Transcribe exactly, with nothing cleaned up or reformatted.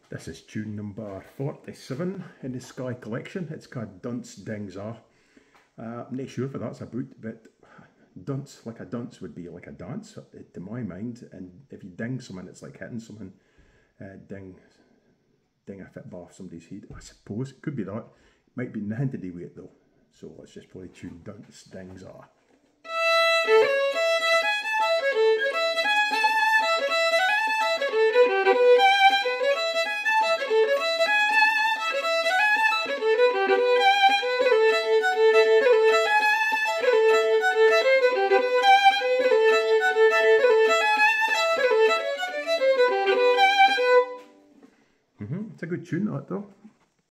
This is tune number forty-seven in the Skye collection. It's called Dunse Dings Are. Uh, I'm not sure what that's about, but dunce, like a dunce, would be like a dance to my mind. And if you ding someone, it's like hitting someone. Uh, ding, ding a fit off somebody's head. I suppose it could be that. Might be nothing to do with it though. So let's just play tune Dunse Dings Are. Mm-hmm. It's a good tune, that though.